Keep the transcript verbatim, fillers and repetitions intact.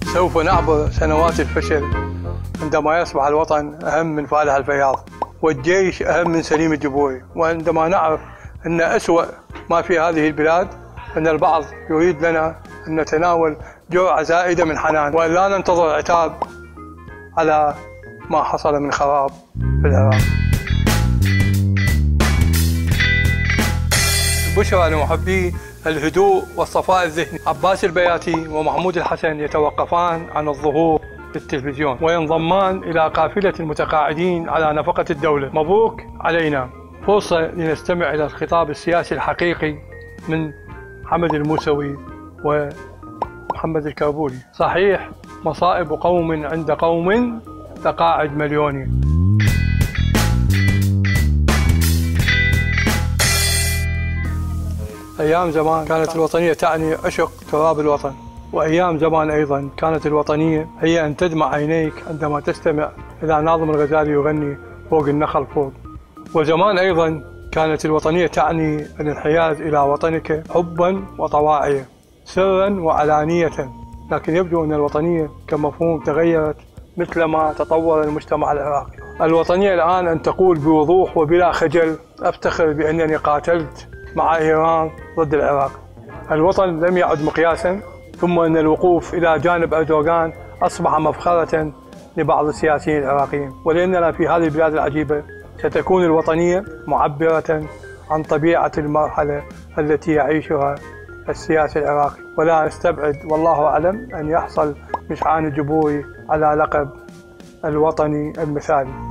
سوف نعبر سنوات الفشل عندما يصبح الوطن أهم من فالح الفياض والجيش أهم من سليم الجبوري، وعندما نعرف أن أسوأ ما في هذه البلاد أن البعض يريد لنا أن نتناول جرعة زائدة من حنان وأن لا ننتظر عتاب على ما حصل من خراب في العراق. بشرى لمحبي الهدوء والصفاء الذهني، عباس البياتي ومحمود الحسن يتوقفان عن الظهور في التلفزيون وينضمان إلى قافلة المتقاعدين على نفقة الدولة. مبروك علينا، فرصة لنستمع إلى الخطاب السياسي الحقيقي من حمد الموسوي ومحمد الكربولي. صحيح مصائب قوم عند قوم تقاعد مليوني. أيام زمان كانت الوطنية تعني عشق تراب الوطن، وأيام زمان أيضا كانت الوطنية هي أن تدمع عينيك عندما تستمع إلى ناظم الغزالي يغني فوق النخل فوق. وزمان أيضا كانت الوطنية تعني الانحياز إلى وطنك حبا وطواعية سرا وعلانية، لكن يبدو أن الوطنية كمفهوم تغيرت مثلما تطور المجتمع العراقي. الوطنية الآن أن تقول بوضوح وبلا خجل أفتخر بأنني قاتلت مع إيران ضد العراق. الوطن لم يعد مقياسا، ثم أن الوقوف إلى جانب أردوغان أصبح مفخرة لبعض السياسيين العراقيين. ولأننا في هذه البلاد العجيبة ستكون الوطنية معبرة عن طبيعة المرحلة التي يعيشها السياسي العراقي، ولا استبعد والله أعلم أن يحصل مشعان الجبوري على لقب الوطني المثالي.